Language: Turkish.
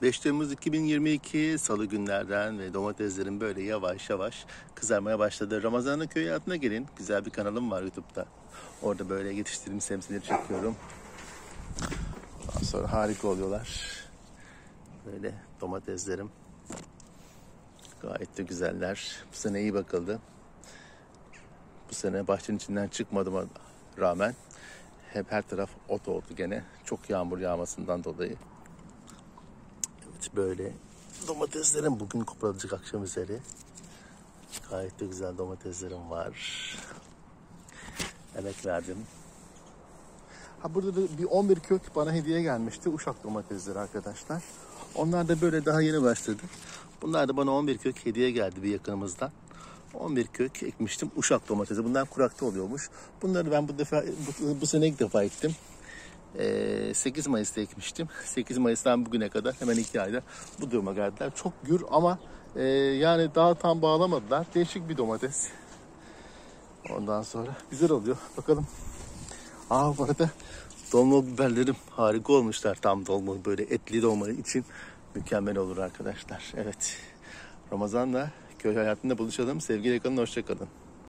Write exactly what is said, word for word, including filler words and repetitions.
beş Temmuz iki bin yirmi iki Salı günlerden ve domateslerin böyle yavaş yavaş kızarmaya başladı. Ramazan'ın köy hayatına gelin. Güzel bir kanalım var YouTube'da. Orada böyle yetiştirdiğim sebzeleri çekiyorum. Ondan sonra harika oluyorlar. Böyle domateslerim. Gayet de güzeller. Bu sene iyi bakıldı. Bu sene bahçenin içinden çıkmadığıma rağmen hep her taraf ot oldu gene. Çok yağmur yağmasından dolayı. Evet, böyle domateslerim bugün koparılacak akşam üzeri. Gayet de güzel domateslerim var. Emek verdim. Ha, burada da bir on bir kök bana hediye gelmişti. Uşak domatesleri arkadaşlar. Onlar da böyle daha yeni başladı. Bunlar da bana on bir kök hediye geldi bir yakınımızdan. on bir kök ekmiştim. Uşak domatesi. Bunlar kurakta oluyormuş. Bunları ben bu defa bu, bu sene ilk defa ektim. Ee, sekiz Mayıs'ta ekmiştim. sekiz Mayıs'tan bugüne kadar hemen iki ayda bu duruma geldiler. Çok gür ama e, yani daha tam bağlamadılar. Değişik bir domates. Ondan sonra güzel oluyor. Bakalım. Aa, bu arada dolma biberlerim harika olmuşlar. Tam dolma, böyle etli dolma için mükemmel olur arkadaşlar. Evet. Ramazan'la köy hayatında buluşalım. Sevgiyle kalın, hoşça kalın.